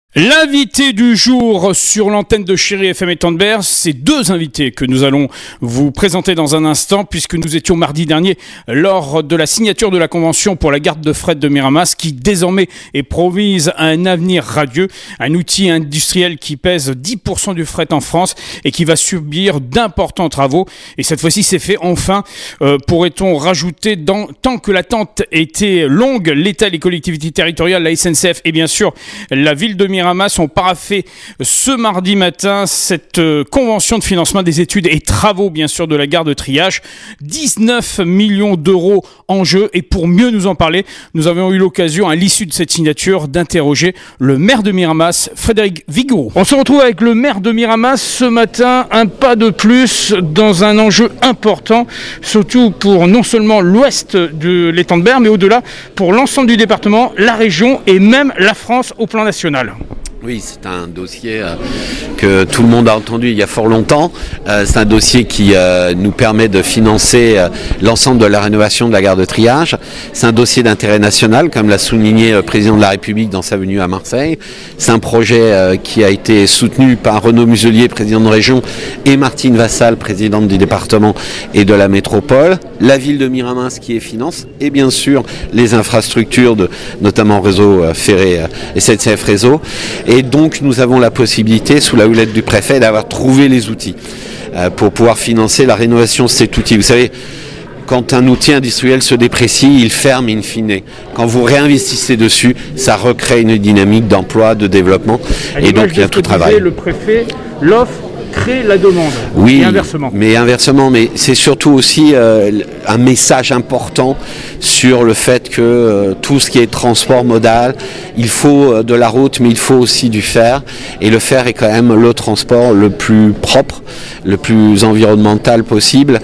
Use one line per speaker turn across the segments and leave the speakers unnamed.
L'invité du jour sur l'antenne de Chéri FM Étendebert, c'est deux invités que nous allons vous présenter dans un instant, puisque nous étions mardi dernier lors de la signature de la convention pour la garde de fret de Miramas, qui désormais est promise à un avenir radieux, un outil industriel qui pèse 10% du fret en France et qui va subir d'importants travaux. Et cette fois-ci, c'est fait enfin. Pourrait-on rajouter, tant que l'attente était longue, l'État, les collectivités territoriales, la SNCF et bien sûr la ville de Miramas ont paraphé ce mardi matin cette convention de financement des études et travaux bien sûr de la gare de triage. 19 millions d'euros en jeu, et pour mieux nous en parler, nous avons eu l'occasion à l'issue de cette signature d'interroger le maire de Miramas, Frédéric Vigoureux. On se retrouve avec le maire de Miramas ce matin, un pas de plus dans un enjeu important, surtout pour non seulement l'ouest de l'Étendebert, mais au-delà pour l'ensemble du département, la région et même la France au plan national.
Oui, c'est un dossier que tout le monde a entendu il y a fort longtemps. C'est un dossier qui nous permet de financer l'ensemble de la rénovation de la gare de triage. C'est un dossier d'intérêt national, comme l'a souligné le président de la République dans sa venue à Marseille. C'est un projet qui a été soutenu par Renaud Muselier, président de région, et Martine Vassal, présidente du département et de la métropole. La ville de Miramas qui est finance, et bien sûr les infrastructures, notamment réseau ferré SNCF Réseau. Et donc nous avons la possibilité, sous la houlette du préfet, d'avoir trouvé les outils pour pouvoir financer la rénovation de cet outil. Vous savez, quand un outil industriel se déprécie, il ferme in fine. Quand vous réinvestissez dessus, ça recrée une dynamique d'emploi, de développement. Et donc il y a tout travail.
Le préfet, l'offre crée la demande.
Oui,
et inversement.
Mais c'est surtout aussi un message important sur le fait que tout ce qui est transport modal, il faut de la route, mais il faut aussi du fer. Et le fer est quand même le transport le plus propre, le plus environnemental possible,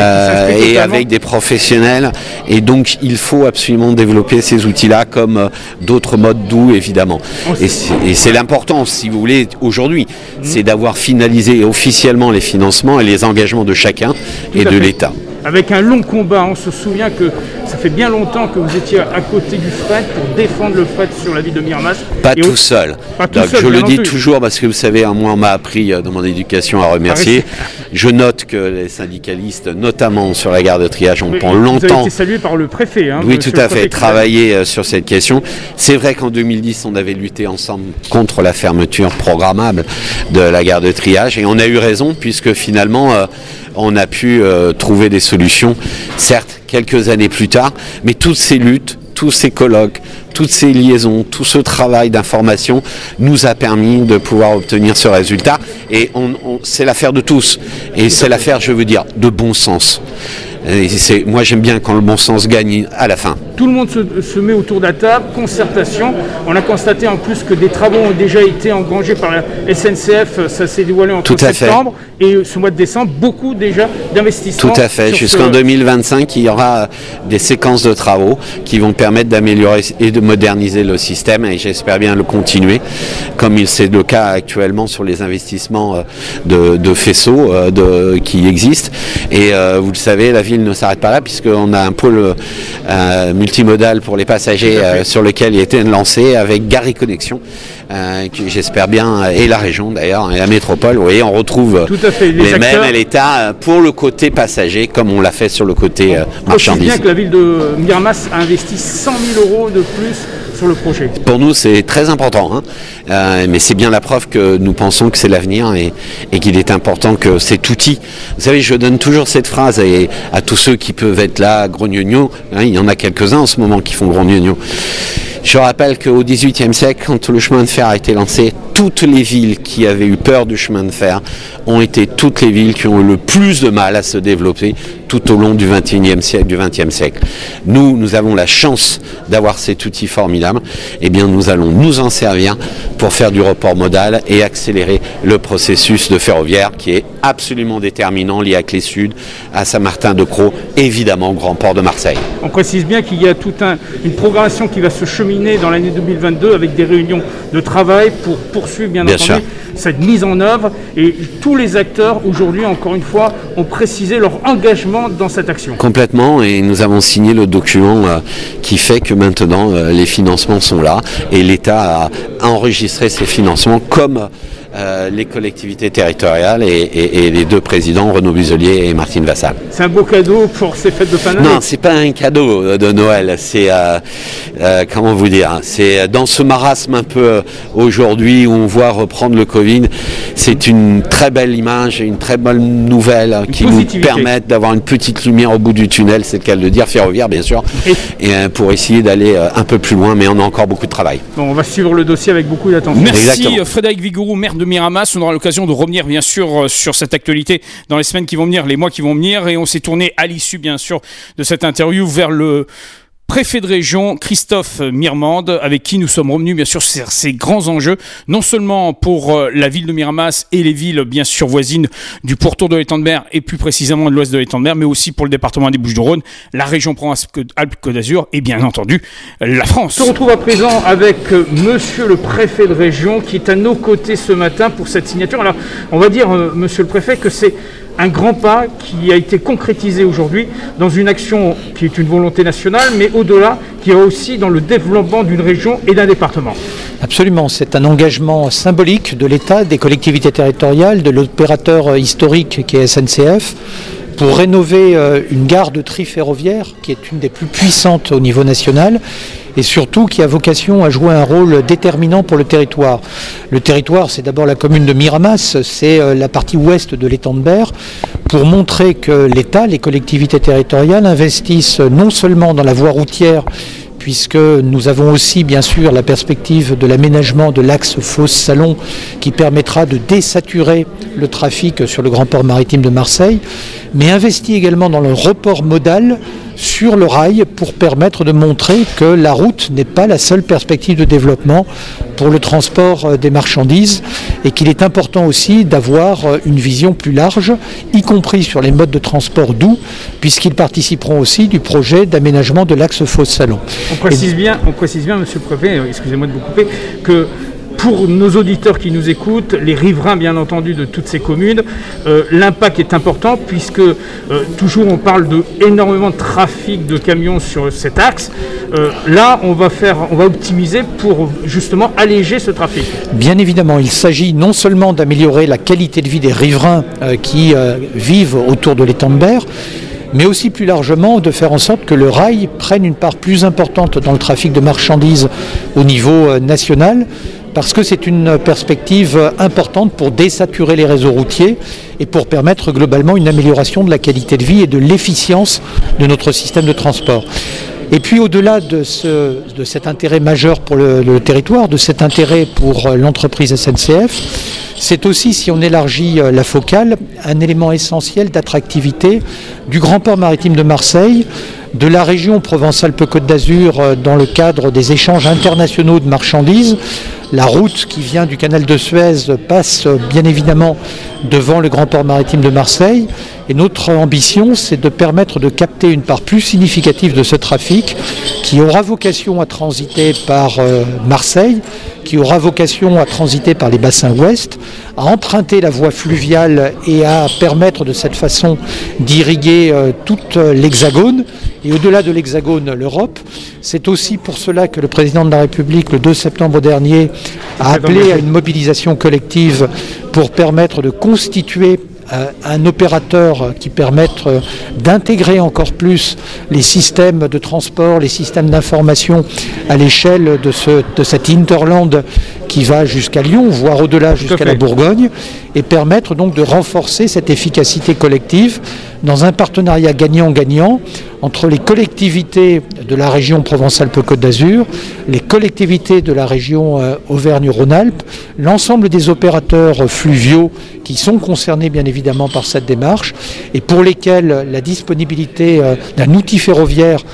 et avec des professionnels. Et donc, il faut absolument développer ces outils-là comme d'autres modes doux, évidemment. Et c'est l'important, si vous voulez, aujourd'hui, c'est d'avoir finalisé officiellement les financements et les engagements de chacun et de l'État.
Avec un long combat, on se souvient que ça fait bien longtemps que vous étiez à côté du fret pour défendre le fret sur la ville de Miramas.
Pas tout seul. Je le dis toujours parce que vous savez, moi on m'a appris dans mon éducation à remercier. Je note que les syndicalistes, notamment sur la gare de triage, on prend longtemps. Vous avez été
salué par le préfet.
Oui, tout à fait, travailler sur cette question. C'est vrai qu'en 2010, on avait lutté ensemble contre la fermeture programmable de la gare de triage, et on a eu raison puisque finalement on a pu trouver des solutions, certes quelques années plus tard, mais toutes ces luttes, tous ces colloques, toutes ces liaisons, tout ce travail d'information nous a permis de pouvoir obtenir ce résultat. Et c'est l'affaire de tous. Et c'est l'affaire, je veux dire, de bon sens. Moi j'aime bien quand le bon sens gagne à la fin.
Tout le monde se met autour de la table, concertation. On a constaté en plus que des travaux ont déjà été engrangés par la SNCF, ça s'est dévoilé entre septembre et ce mois de décembre, beaucoup déjà d'investissements.
Tout à fait, jusqu'en 2025, il y aura des séquences de travaux qui vont permettre d'améliorer et de moderniser le système, et j'espère bien le continuer, comme c'est le cas actuellement sur les investissements de faisceaux qui existent. Et vous le savez, la ville ne s'arrête pas là, puisqu'on a un pôle multimodal pour les passagers sur lequel il a été lancé avec Gare et Connexion, qui j'espère bien, et la région d'ailleurs, et la métropole. Vous voyez, on retrouve les mêmes et l'État pour le côté passager, comme on l'a fait sur le côté marchandises.
C'est bien que la ville de Miramas a investi 100 000 euros de plus sur le projet.
Pour nous, c'est très important, mais c'est bien la preuve que nous pensons que c'est l'avenir et qu'il est important que cet outil... Vous savez, je donne toujours cette phrase à tous ceux qui peuvent être là, grognogno, il y en a quelques-uns en ce moment qui font grognogno. Je rappelle qu'au XVIIIe siècle, quand le chemin de fer a été lancé, toutes les villes qui avaient eu peur du chemin de fer ont été toutes les villes qui ont eu le plus de mal à se développer tout au long du XXe siècle. Nous avons la chance d'avoir cet outil formidable. Eh bien, nous allons nous en servir pour faire du report modal et accélérer le processus de ferroviaire qui est absolument déterminant, lié à Clé Sud, à Saint-Martin-de-Crau, évidemment au Grand Port de Marseille.
On précise bien qu'il y a toute une programmation qui va se cheminer dans l'année 2022 avec des réunions de travail pour poursuivre bien entendu cette mise en œuvre, et tous les acteurs aujourd'hui, encore une fois, ont précisé leur engagement dans cette action.
Complètement, et nous avons signé le document qui fait que maintenant les financements sont là et l'État a enregistré ces financements comme les collectivités territoriales et les deux présidents, Renaud Muselier et Martine Vassal.
C'est un beau cadeau pour ces fêtes de fin d'année?
Non, c'est pas un cadeau de Noël, c'est, comment vous dire, c'est dans ce marasme un peu aujourd'hui où on voit reprendre le Covid, c'est une très belle image, une très bonne nouvelle qui nous permet d'avoir une petite lumière au bout du tunnel, c'est le cas de le dire, ferroviaire bien sûr, et pour essayer d'aller un peu plus loin, mais on a encore beaucoup de travail.
Bon, on va suivre le dossier avec beaucoup d'attention. Merci.
Exactement.
Frédéric Vigouroux, maire de Miramas. On aura l'occasion de revenir bien sûr sur cette actualité dans les semaines qui vont venir, les mois qui vont venir, et on s'est tourné à l'issue bien sûr de cette interview vers le préfet de région, Christophe Mirmande, avec qui nous sommes revenus bien sûr sur ces grands enjeux, non seulement pour la ville de Miramas et les villes bien sûr voisines du pourtour de l'étang de Berre et plus précisément de l'ouest de l'étang de Berre, mais aussi pour le département des Bouches-du-Rhône, la région Provence-Alpes-Côte d'Azur et bien entendu la France. On se retrouve à présent avec monsieur le préfet de région qui est à nos côtés ce matin pour cette signature. Alors on va dire monsieur le préfet que c'est un grand pas qui a été concrétisé aujourd'hui dans une action qui est une volonté nationale, mais au-delà, qui est aussi dans le développement d'une région et d'un département.
Absolument, c'est un engagement symbolique de l'État, des collectivités territoriales, de l'opérateur historique qui est SNCF, pour rénover une gare de tri ferroviaire qui est une des plus puissantes au niveau national et surtout qui a vocation à jouer un rôle déterminant pour le territoire. Le territoire, c'est d'abord la commune de Miramas, c'est la partie ouest de l'étang de Berre, pour montrer que l'État, les collectivités territoriales investissent non seulement dans la voie routière, puisque nous avons aussi bien sûr la perspective de l'aménagement de l'axe Fos-Salon qui permettra de désaturer le trafic sur le grand port maritime de Marseille, mais investit également dans le report modal sur le rail pour permettre de montrer que la route n'est pas la seule perspective de développement pour le transport des marchandises et qu'il est important aussi d'avoir une vision plus large, y compris sur les modes de transport doux, puisqu'ils participeront aussi du projet d'aménagement de l'axe Fos-Salon.
On précise bien, monsieur le préfet, excusez-moi de vous couper, que pour nos auditeurs qui nous écoutent, les riverains bien entendu de toutes ces communes, l'impact est important puisque toujours on parle de énormément de trafic de camions sur cet axe. Là, on va optimiser pour justement alléger ce trafic.
Bien évidemment, il s'agit non seulement d'améliorer la qualité de vie des riverains qui vivent autour de l'étang de Berre, mais aussi plus largement de faire en sorte que le rail prenne une part plus importante dans le trafic de marchandises au niveau national, parce que c'est une perspective importante pour désaturer les réseaux routiers et pour permettre globalement une amélioration de la qualité de vie et de l'efficience de notre système de transport. Et puis au-delà de cet intérêt majeur pour le territoire, de cet intérêt pour l'entreprise SNCF, c'est aussi, si on élargit la focale, un élément essentiel d'attractivité du grand port maritime de Marseille, de la région Provence-Alpes-Côte d'Azur dans le cadre des échanges internationaux de marchandises. La route qui vient du canal de Suez passe bien évidemment devant le grand port maritime de Marseille. Et notre ambition, c'est de permettre de capter une part plus significative de ce trafic qui aura vocation à transiter par Marseille, qui aura vocation à transiter par les bassins ouest, à emprunter la voie fluviale et à permettre de cette façon d'irriguer toute l'Hexagone et au-delà de l'Hexagone, l'Europe. C'est aussi pour cela que le président de la République, le 2 septembre dernier, a appelé à une mobilisation collective pour permettre de constituer un opérateur qui permette d'intégrer encore plus les systèmes de transport, les systèmes d'information à l'échelle de cet hinterland qui va jusqu'à Lyon, voire au-delà jusqu'à la Bourgogne, et permettre donc de renforcer cette efficacité collective dans un partenariat gagnant-gagnant entre les collectivités de la région Provence-Alpes-Côte d'Azur, les collectivités de la région Auvergne-Rhône-Alpes, l'ensemble des opérateurs fluviaux qui sont concernés bien évidemment par cette démarche et pour lesquels la disponibilité d'un outil ferroviaire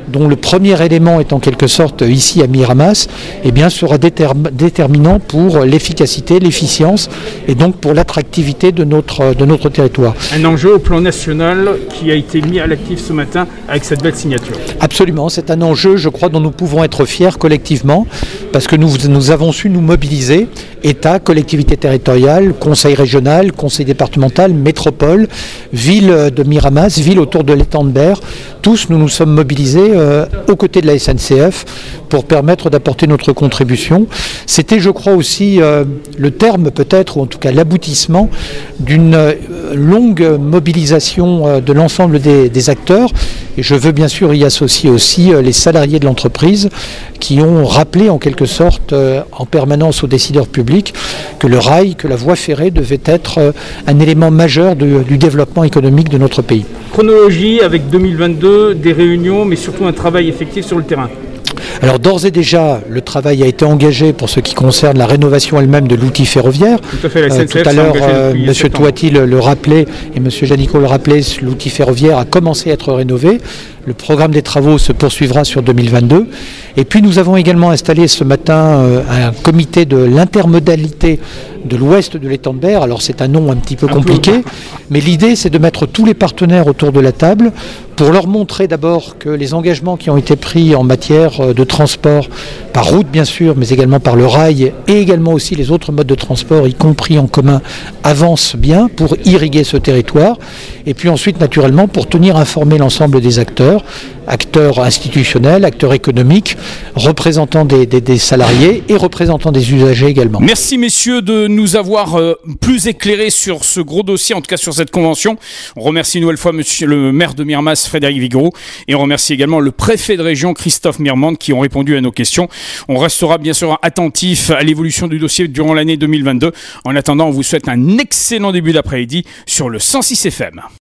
dont le premier élément est en quelque sorte ici à Miramas, eh bien, sera déterminant pour l'efficacité, l'efficience et donc pour l'attractivité de notre territoire.
Un enjeu au plan national qui a été mis à l'actif ce matin avec cette belle signature.
Absolument, c'est un enjeu, je crois, dont nous pouvons être fiers collectivement, parce que nous avons su nous mobiliser, État, collectivité territoriale, conseil régional, conseil départemental, métropole, ville de Miramas, ville autour de l'étang de Berre. Tous, nous nous sommes mobilisés aux côtés de la SNCF pour permettre d'apporter notre contribution. C'était, je crois, aussi le terme peut-être, ou en tout cas l'aboutissement d'une longue mobilisation de l'ensemble des acteurs. Et je veux bien sûr y associer aussi les salariés de l'entreprise qui ont rappelé en quelque sorte en permanence aux décideurs publics que le rail, que la voie ferrée devait être un élément majeur du développement économique de notre pays.
Chronologie avec 2022, des réunions, mais surtout un travail effectif sur le terrain.
Alors d'ores et déjà, le travail a été engagé pour ce qui concerne la rénovation elle-même de l'outil ferroviaire.
Tout à fait, la SNCF
tout à l'heure, M. Touati le rappelait et M. Janicot le rappelait, l'outil ferroviaire a commencé à être rénové. Le programme des travaux se poursuivra sur 2022. Et puis nous avons également installé ce matin un comité de l'intermodalité de l'ouest de l'étang de Berre. Alors c'est un nom un petit peu compliqué, mais l'idée c'est de mettre tous les partenaires autour de la table pour leur montrer d'abord que les engagements qui ont été pris en matière de transport, par route bien sûr, mais également par le rail et également aussi les autres modes de transport, y compris en commun, avancent bien pour irriguer ce territoire. Et puis ensuite, naturellement, pour tenir informé l'ensemble des acteurs institutionnels, acteurs économiques, représentants des salariés et représentants des usagers également.
Merci messieurs de nous avoir plus éclairés sur ce gros dossier, en tout cas sur cette convention. On remercie une nouvelle fois monsieur le maire de Miramas, Frédéric Vigouroux, et on remercie également le préfet de région, Christophe Mirmande, qui ont répondu à nos questions. On restera bien sûr attentif à l'évolution du dossier durant l'année 2022. En attendant, on vous souhaite un excellent début d'après-midi sur le 106 FM.